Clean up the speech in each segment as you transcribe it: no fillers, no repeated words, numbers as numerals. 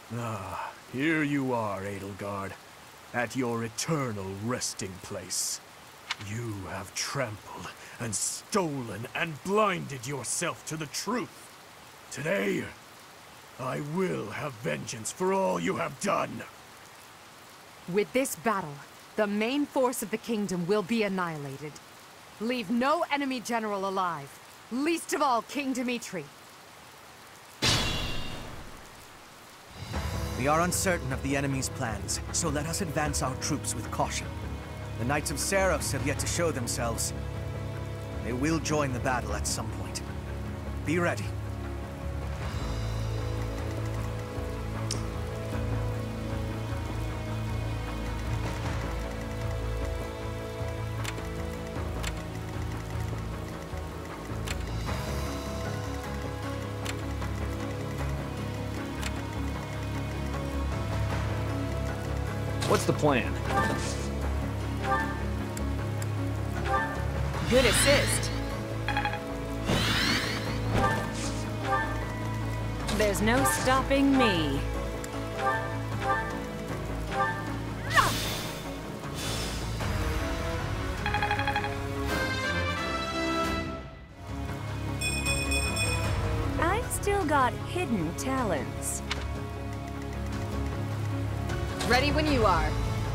Ah, here you are, Edelgard, at your eternal resting place. You have trampled and stolen and blinded yourself to the truth. Today, I will have vengeance for all you have done. With this battle, the main force of the kingdom will be annihilated. Leave no enemy general alive, least of all King Dimitri. We are uncertain of the enemy's plans, so let us advance our troops with caution. The Knights of Seiros have yet to show themselves. They will join the battle at some point. Be ready. What's the plan? Good assist. There's no stopping me. I've still got hidden talents. Ready when you are.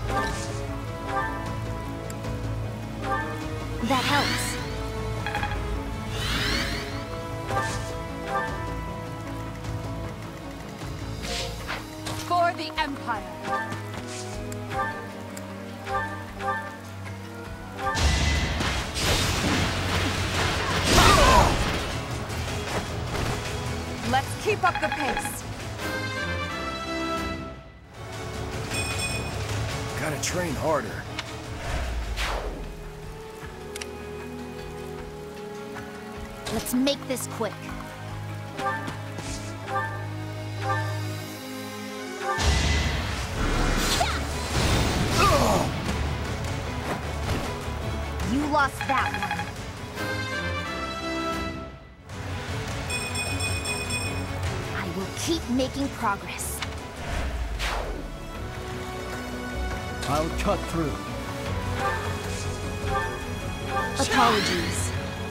That helps. For the Empire. Let's keep up the pace. Gotta train harder. Let's make this quick. You lost that one. I will keep making progress. I'll cut through. Apologies.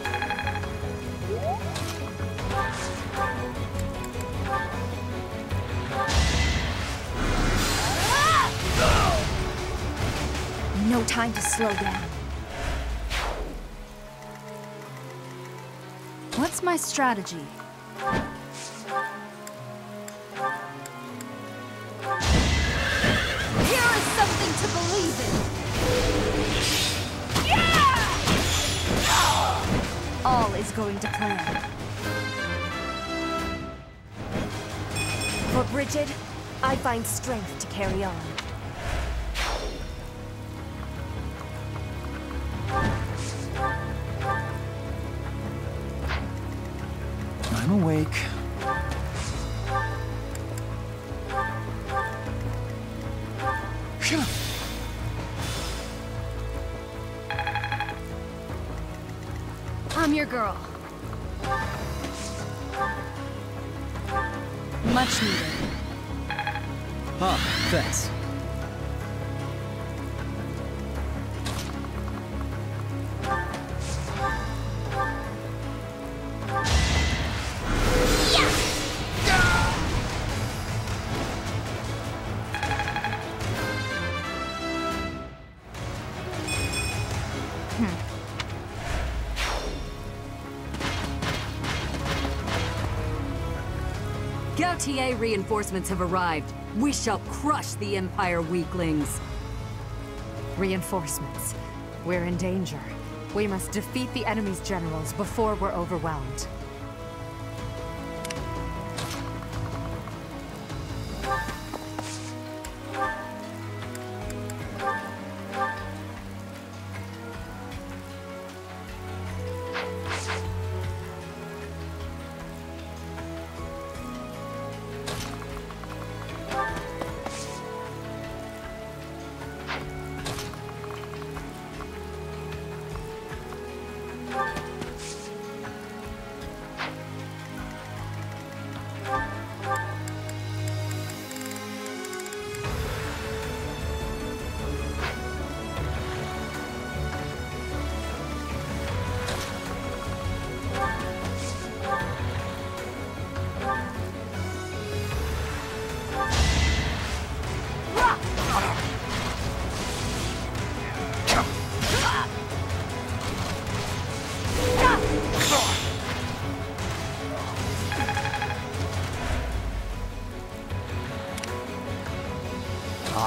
No time to slow down. What's my strategy? Here is something to believe in. Yeah! All is going to plan. For Bridget, I find strength to carry on. I'm awake. I'm your girl. Much needed. Huh, thanks. LTA reinforcements have arrived. We shall crush the Empire weaklings. Reinforcements. We're in danger. We must defeat the enemy's generals before we're overwhelmed.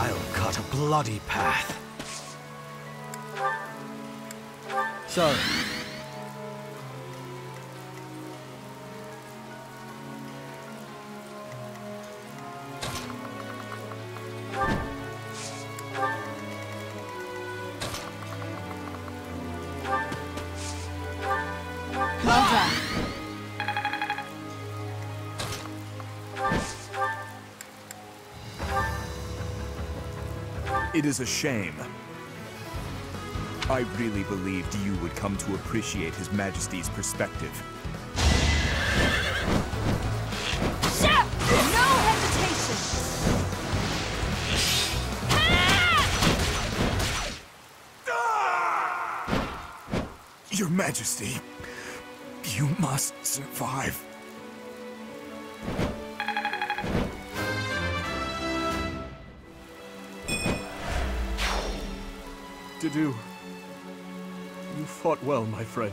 I'll cut a bloody path. Sorry. Well done. It is a shame. I really believed you would come to appreciate His Majesty's perspective. Chef! No hesitation! Your Majesty, you must survive. Dedu, you fought well, my friend.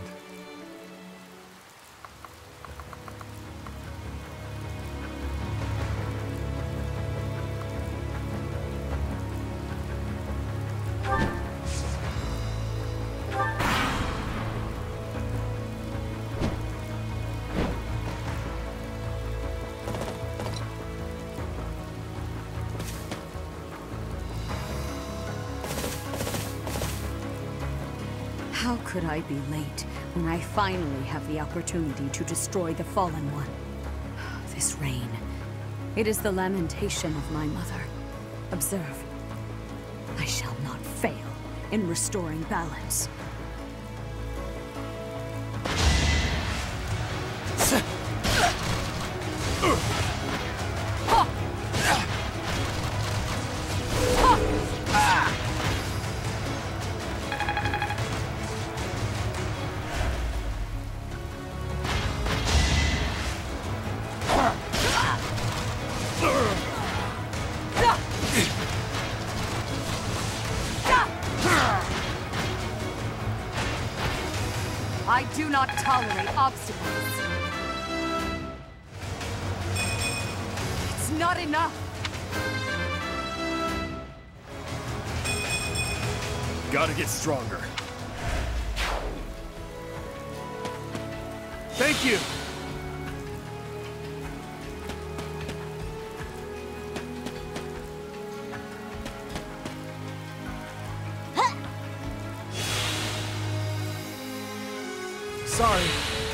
How could I be late when I finally have the opportunity to destroy the Fallen One? This rain. It is the lamentation of my mother. Observe. I shall not fail in restoring balance. I do not tolerate obstacles. It's not enough. Gotta get stronger. Thank you! Sorry.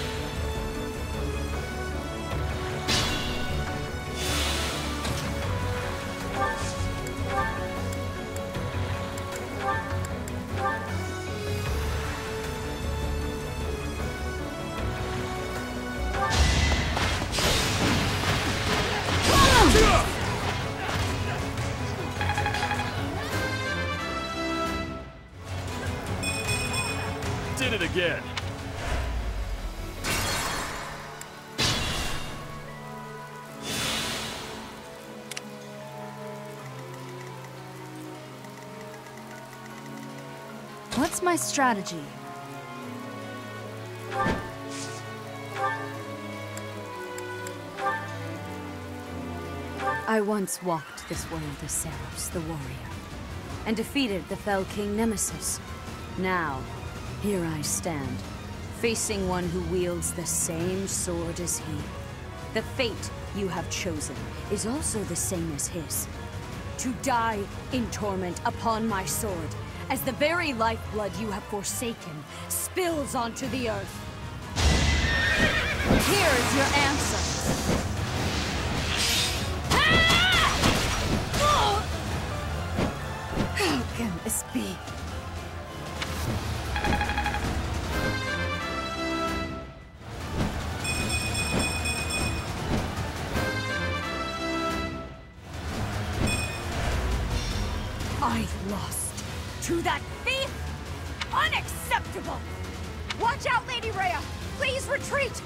Did it again! What's my strategy? I once walked this world as Saros, the warrior, and defeated the fell king Nemesis. Now, here I stand, facing one who wields the same sword as he. The fate you have chosen is also the same as his. To die in torment upon my sword, as the very lifeblood you have forsaken spills onto the earth. Here is your answer. How can this be? I lost to that thief? Unacceptable! Watch out, Lady Rhea! Please retreat!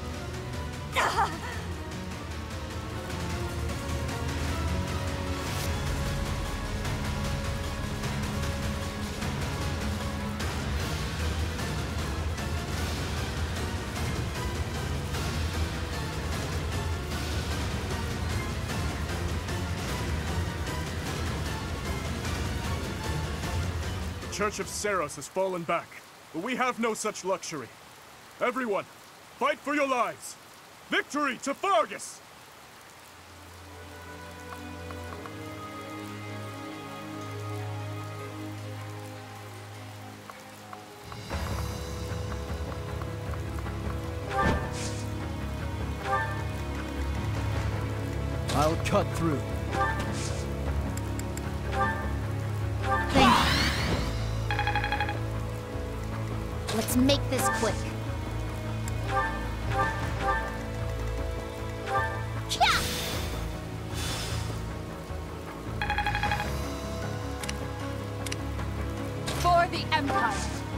Church of Seros has fallen back, but we have no such luxury. Everyone, fight for your lives! Victory to Fargus! I'll cut through. Thank you. Let's make this quick. For the Empire!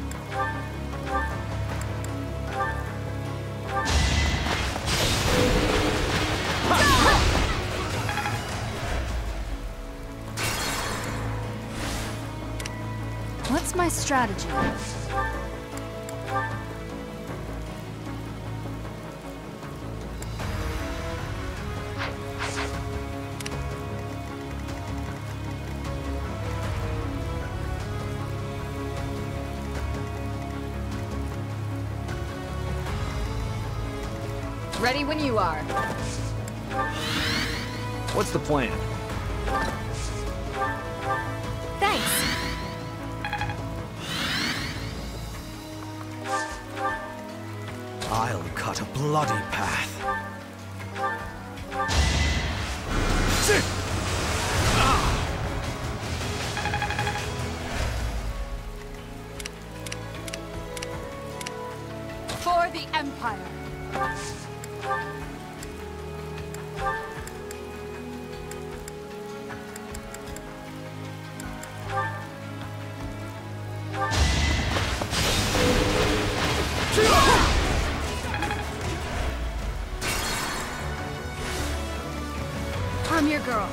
What's my strategy? Ready when you are. What's the plan? Thanks. I'll cut a bloody path. For the Empire! I'm your girl.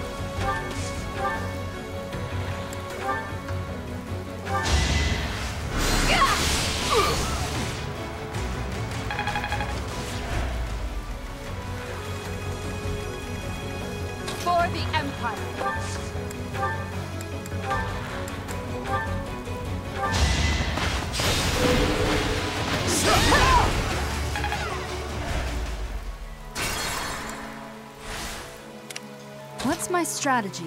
For the Empire! What's my strategy?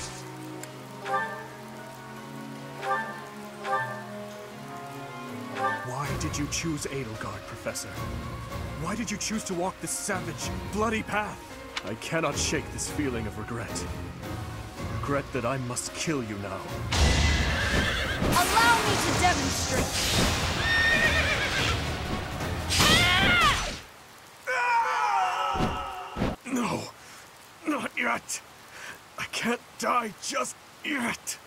Why did you choose Edelgard, Professor? Why did you choose to walk this savage, bloody path? I cannot shake this feeling of regret. Regret that I must kill you now. Allow me to demonstrate! No, not yet. I can't die just yet.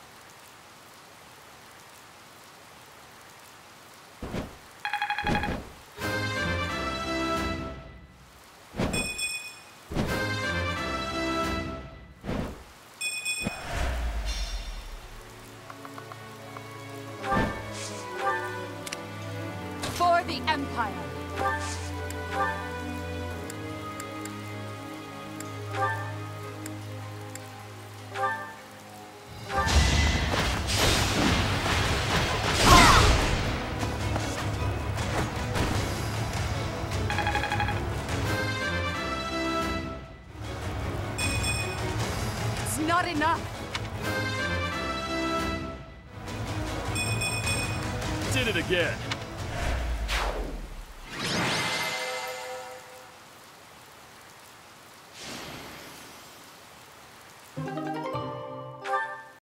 For the Empire! It's not enough! Did it again.